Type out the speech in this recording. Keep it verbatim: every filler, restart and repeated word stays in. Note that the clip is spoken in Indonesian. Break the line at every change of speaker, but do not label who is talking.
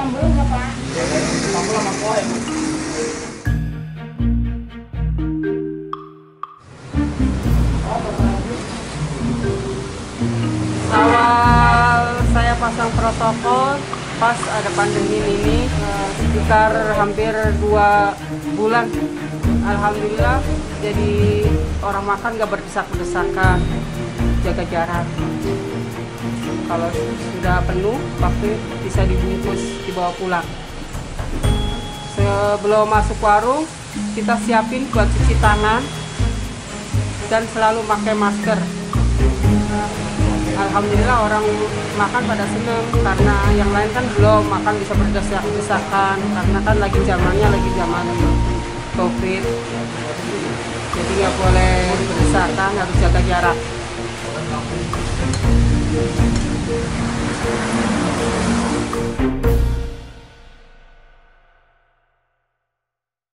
sambal nggak Pak?
Sambal sama kuah ya Bu.
Awal saya pasang protokol pas ada pandemi ini eh, sekitar hampir dua bulan. Alhamdulillah jadi orang makan gak berdesak-desakan, jaga jarak. Kalau sudah penuh pasti bisa dibungkus dibawa pulang. Sebelum masuk warung kita siapin buat cuci tangan dan selalu pakai masker. Alhamdulillah orang makan pada seneng karena yang lain kan belum makan bisa berdesak-desakan karena kan lagi zamannya lagi zaman COVID, jadi nggak boleh berdesakan, harus jaga jarak.